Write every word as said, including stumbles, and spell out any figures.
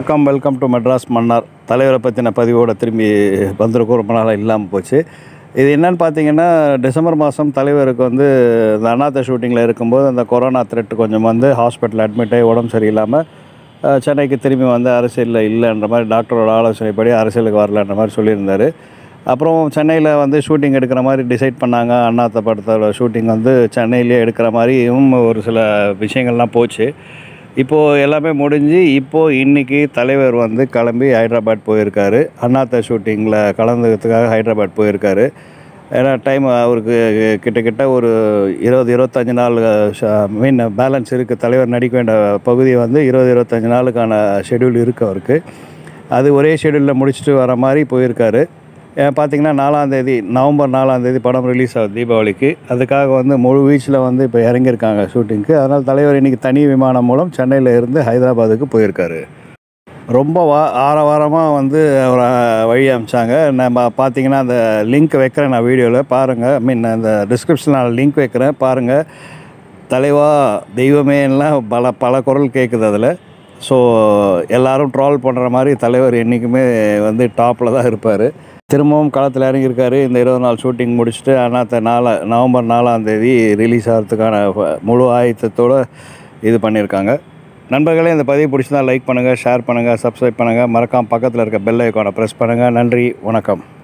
Welcome welcome to Madras Mannar. தலைவரை பற்றின பதிவோடு திரும்பி வந்திருக்கும். ரொம்ப நாளாக இல்லாமல் போச்சு. இது என்னென்னு பார்த்தீங்கன்னா, டிசம்பர் மாதம் தலைவருக்கு வந்து இந்த அண்ணாத்த ஷூட்டிங்கில் இருக்கும்போது அந்த கொரோனா த்ரெட் கொஞ்சம் வந்து ஹாஸ்பிட்டல் அட்மிட் ஆகி உடம்பு சரியில்லாமல் சென்னைக்கு திரும்பி வந்து அரசியலில் இல்லைன்ற மாதிரி டாக்டரோட ஆலோசனைப்படி அரசியலுக்கு வரலன்ற மாதிரி சொல்லியிருந்தார். அப்புறம் சென்னையில் வந்து ஷூட்டிங் எடுக்கிற மாதிரி டிசைட் பண்ணாங்க. அண்ணாத்த படத்தோட ஷூட்டிங் வந்து சென்னையிலே எடுக்கிற மாதிரியும் ஒரு சில விஷயங்கள்லாம் போச்சு. இப்போது எல்லாமே முடிஞ்சு இப்போது இன்றைக்கி தலைவர் வந்து கிளம்பி ஹைதராபாத் போயிருக்காரு. அண்ணாத்த ஷூட்டிங்கில் கலந்துக்கிறதுக்காக ஹைதராபாத் போயிருக்காரு. ஏன்னா டைம் அவருக்கு கிட்டக்கிட்ட ஒரு இருபது இருபத்தஞ்சி நாள் மீன் பேலன்ஸ் இருக்குது. தலைவர் நடிக்க வேண்டிய பகுதி வந்து இருபது இருபத்தஞ்சி நாளுக்கான ஷெடியூல் இருக்குது அவருக்கு. அது ஒரே ஷெடியூலில் முடிச்சுட்டு வர மாதிரி போயிருக்காரு. பார்த்திங்கன்னா நாலாந்தேதி நவம்பர் நாலாந்தேதி படம் ரிலீஸ் ஆகுது தீபாவளிக்கு. அதுக்காக வந்து முழு வீச்சில் வந்து இப்போ இறங்கியிருக்காங்க ஷூட்டிங்க்கு. அதனால் தலைவர் இன்றைக்கி தனி விமானம் மூலம் சென்னையில் இருந்து ஹைதராபாத்துக்கு போயிருக்காரு. ரொம்ப வா ஆற வாரமாக வந்து அவரை வழி அனுப்பிச்சாங்க. நம்ம பார்த்திங்கன்னா அந்த லிங்க் வைக்கிறேன் நான் வீடியோவில் பாருங்கள். ஐ மீன் அந்த டிஸ்கிரிப்ஷனில் நான் லிங்க் வைக்கிறேன் பாருங்கள். தலைவா தெய்வமேலாம் பல பல குரல் கேட்குது அதில். ஸோ எல்லோரும் ட்ரால் பண்ணுற மாதிரி தலைவர் என்றைக்குமே வந்து டாப்பில் தான் இருப்பார். திரும்பவும் களத்தில் இறங்கியிருக்காரு. இந்த இருபது நாள் ஷூட்டிங் முடிச்சுட்டு அண்ணாத்த நாலா நவம்பர் நாலாந்தேதி ரிலீஸ் ஆகிறதுக்கான முழு ஆயத்தத்தோடு இது பண்ணியிருக்காங்க. நண்பர்களே, இந்த பதிவு பிடிச்சிருந்தால் லைக் பண்ணுங்கள், ஷேர் பண்ணுங்கள், சப்ஸ்கிரைப் பண்ணுங்கள். மறக்காமல் பக்கத்தில் இருக்க பெல் ஐக்கானை ப்ரெஸ் பண்ணுங்கள். நன்றி, வணக்கம்.